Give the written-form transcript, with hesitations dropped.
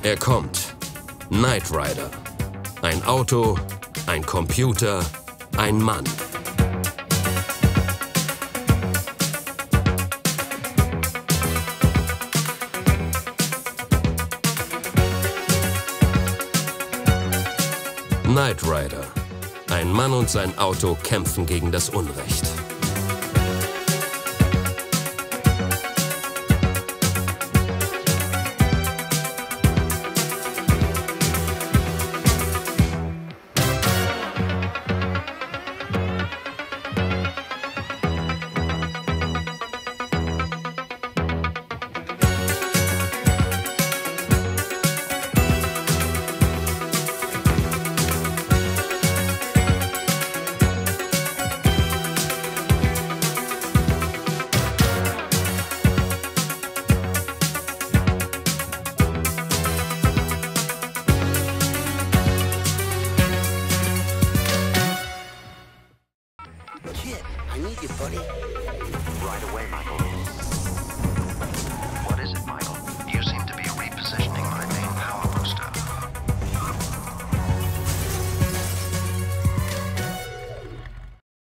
Er kommt. Knight Rider. Ein Auto, ein Computer, ein Mann. Knight Rider. Ein Mann und sein Auto kämpfen gegen das Unrecht. Kid, I need you, buddy. Right away, Michael.